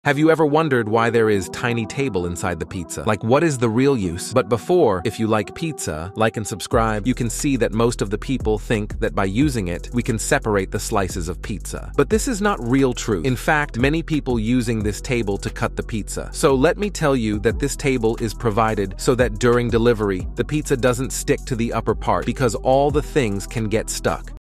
Have you ever wondered why there is tiny table inside the pizza? Like, what is the real use? But before, if you like pizza, like and subscribe, you can see that most of the people think that by using it, we can separate the slices of pizza. But this is not real truth. In fact, many people using this table to cut the pizza. So let me tell you that this table is provided so that during delivery, the pizza doesn't stick to the upper part because all the things can get stuck.